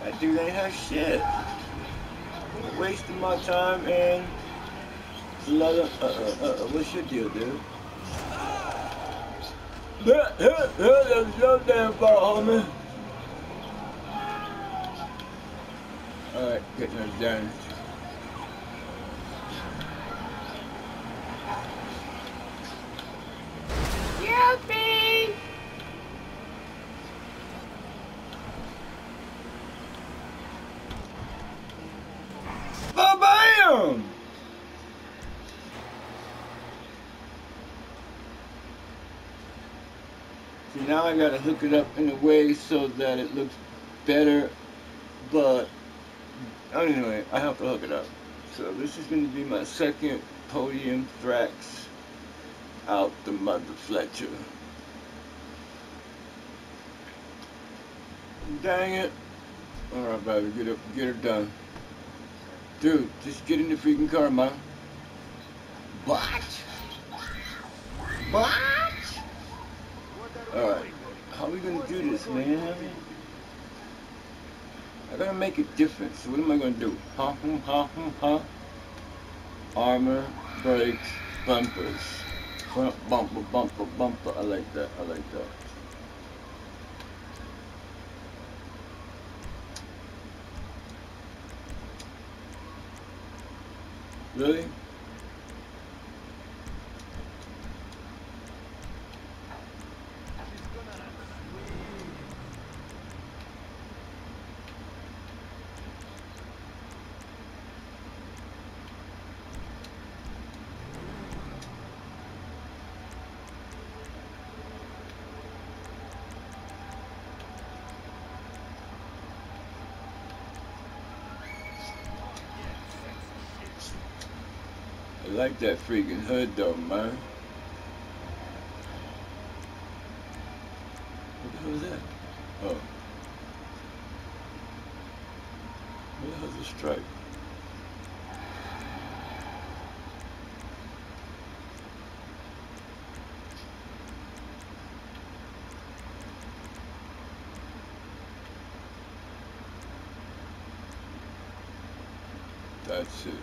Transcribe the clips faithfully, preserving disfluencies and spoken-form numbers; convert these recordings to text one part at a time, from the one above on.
That dude ain't have shit. Wasting my time and a lot of, uh, uh, uh, what's your deal, dude? That's your damn fault, homie. Alright, getting us down. Help me! Ba-bam! See, now I gotta hook it up in a way so that it looks better, but anyway, I have to hook it up. So this is gonna be my second podium TRAX out the mother Fletcher. Dang it. Alright, baby, get up, get her done. Dude, just get in the freaking car, man. What? What? Alright, how are we gonna do this, man? I gotta make it different, so what am I gonna do? Huh, huh, huh, huh, huh? Armor, brakes, bumpers. Front bumper, bumper, bumper. I like that, I like that. Really? I like that freaking hood though, man. What the hell is that? Oh. What the hell is a stripe? That's it, man.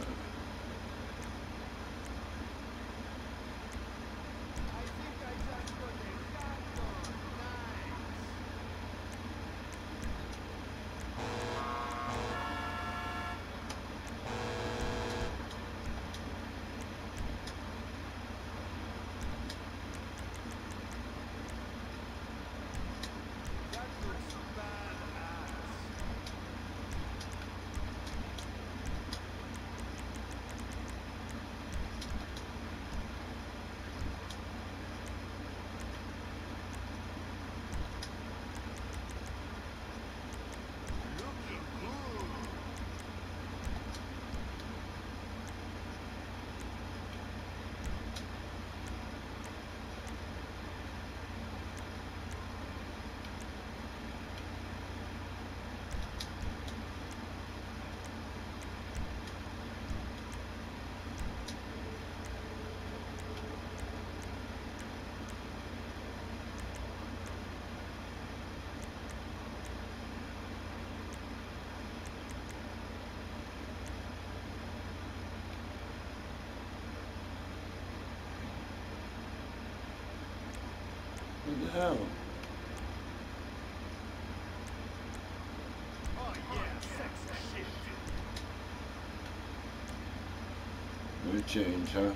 What the hell? Oh yeah, sexy shit. No change, huh?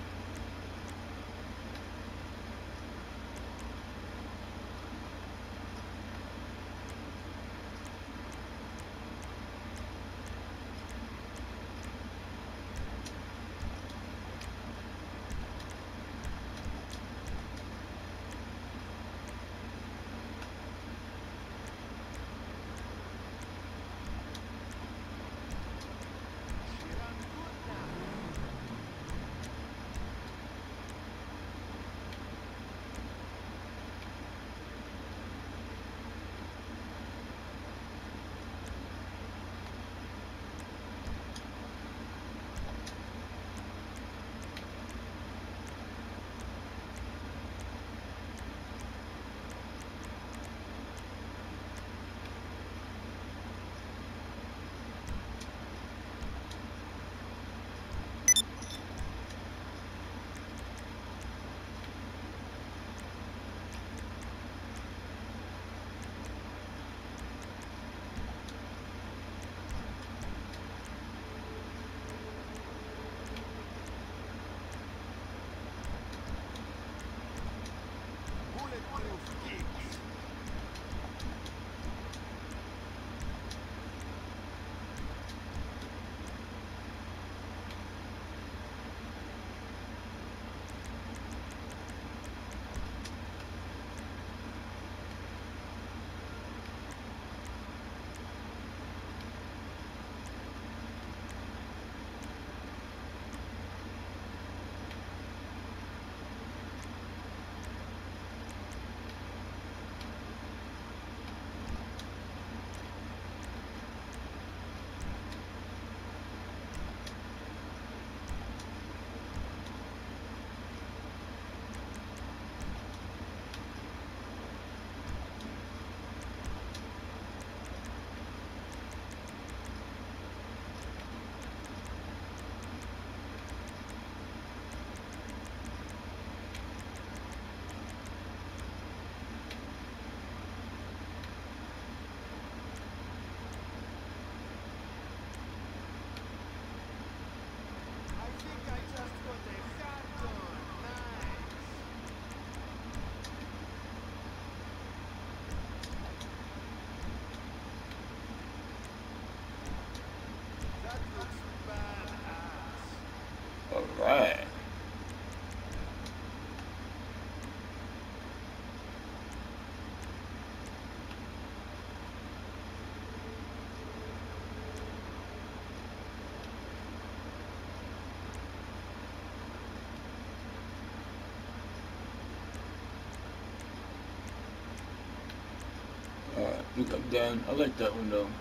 Look, I'm done. I like that one though.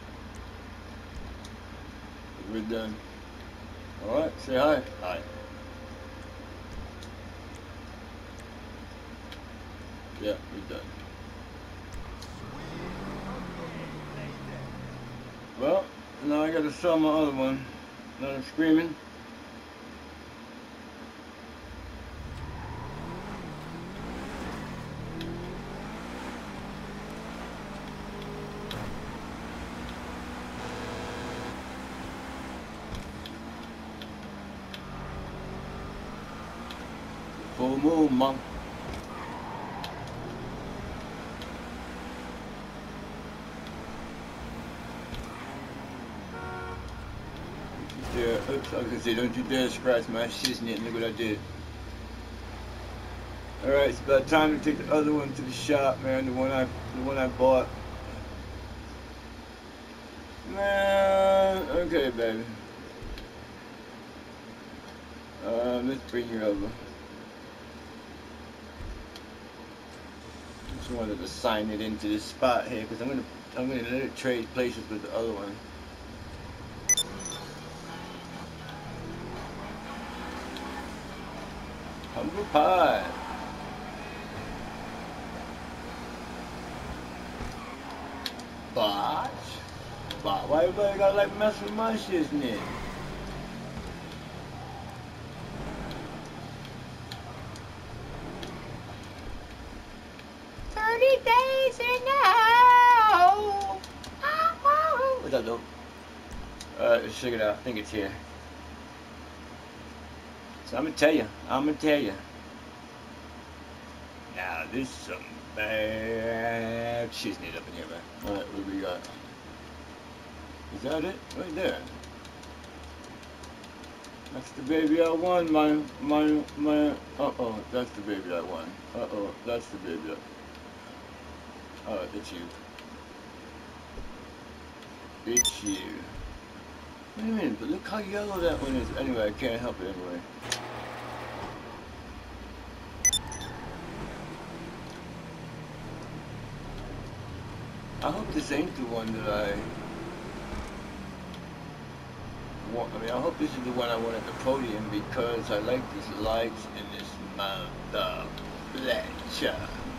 We're done. Alright, say hi. Hi. Yeah, we're done. Well, now I gotta sell my other one. Now I'm screaming. Full moon, mom. Yeah, oops, I was gonna say, don't you dare scratch my shiznit. Look what I did. Alright, it's about time to take the other one to the shop, man. The one I, the one I bought. Man, okay, baby. Uh, let's bring you over. Just wanted to sign it into this spot here, because I'm gonna, I'm gonna let it trade places with the other one. Humble pie. Botch? Bot? Why everybody gotta like mess with my shiznit? thirty days in now. What's up, though? Alright, let's check it out. I think it's here. So I'm gonna tell you. I'm gonna tell you. Now this is some bad shiznit up in here, man. Alright, what do we got? Is that it? Right there. That's the baby I won, my, my, my, uh-oh, that's the baby I won. Uh-oh, that's the baby I, oh, it's you. It's you. Wait a minute, but look how yellow that one is. Anyway, I can't help it anyway. I hope this ain't the one that I want. I mean, I hope this is the one I want at the podium, because I like these lights and this mother fletcher.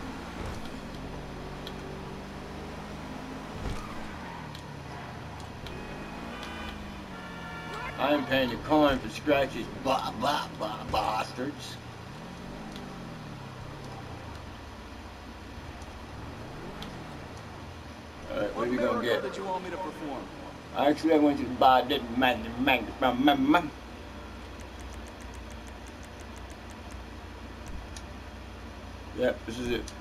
I am paying the coin for scratches, blah, blah, blah, bastards. Alright, what are we gonna get? That you want me to perform? Actually, I want you to buy that man, man, man, man, man. Yep, this is it.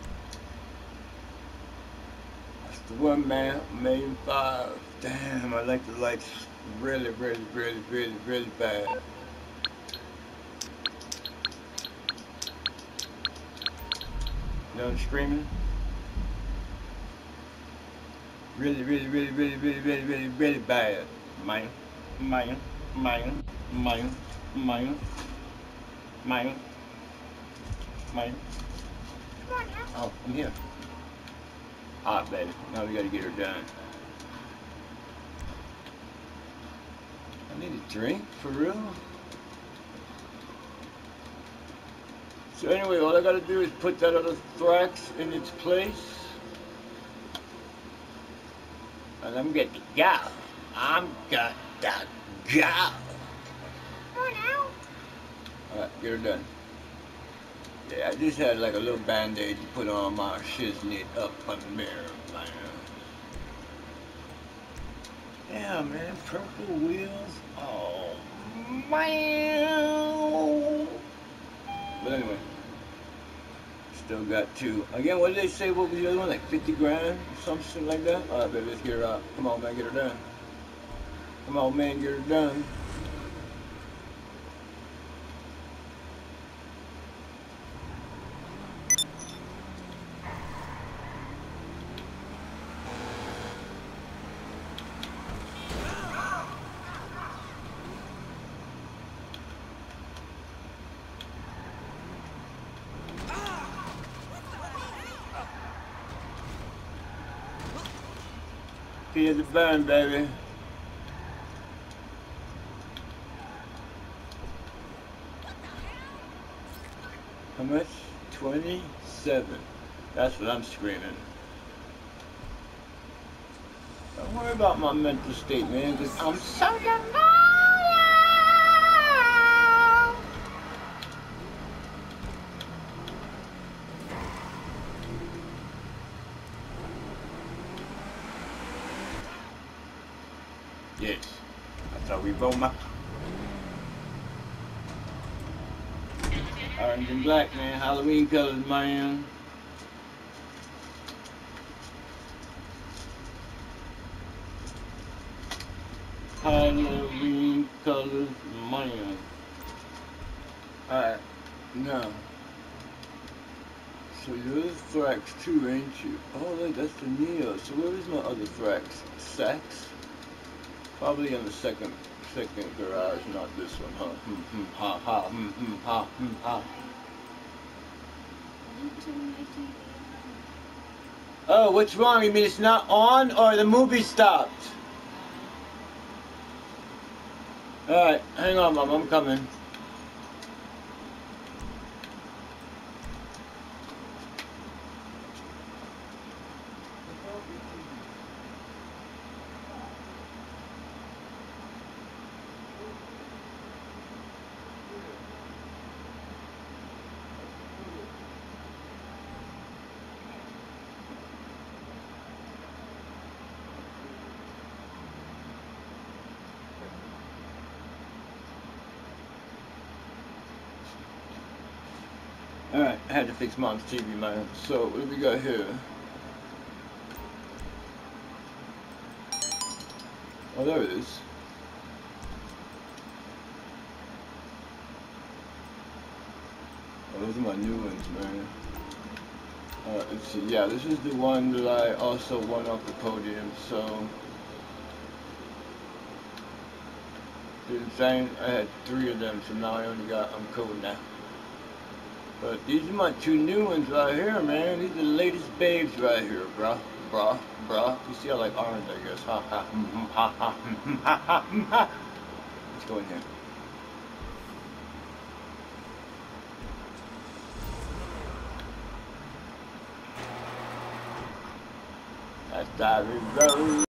That's the one, man. Main five. Damn, I like the lights really, really, really, really, really bad. You know I'm screaming? Really, really, really, really, really, really, really, really bad. Man, man, man, man, man, man, man. Come on now. Oh, I'm here. Hot, baby. Now we gotta get her done. I need a drink? For real? So anyway, all I gotta do is put that other TRAX in its place. And I'm good to go. I'm good to go. Come on now. Alright, get her done. Yeah, I just had like a little band-aid to put on my shiznit up on the mirror, man. Yeah, man, purple wheels. Oh, man. But anyway, still got two. Again, what did they say? What was the other one? Like fifty grand or something like that? All right, baby, let's get her out. Come on, man, get her done. Come on, man, get her done. Feel the burn, baby. How much? twenty-seven. That's what I'm screaming. Don't worry about my mental state, man, because I'm so demonic. Yes. That's how we roll my orange and black, man. Halloween colors, man. Halloween colors, man. Alright, now. So you're the TRAX too, ain't you? Oh, look, that's the Neo. So where is my other TRAX? Sax? Probably in the second second garage, not this one, huh? Hmm, hmm, ha, ha, hmm, hmm, ha, hmm, ha. Oh, what's wrong? You mean it's not on or the movie stopped? Alright, hang on, Mom, I'm coming. Alright, I had to fix Mom's T V, man. So, what do we got here? Oh, there it is. Oh, those are my new ones, man. Uh, let's see. Yeah, this is the one that I also won off the podium, so... See what I'm saying? I had three of them, so now I only got, I'm cool now. But these are my two new ones right here, man. These are the latest babes right here, bruh. Bruh, bruh. You see I like orange, I guess. Ha ha, mm, mm, ha ha, mm, mm, ha ha, mm, ha. Let's go in here. That's Diary Road.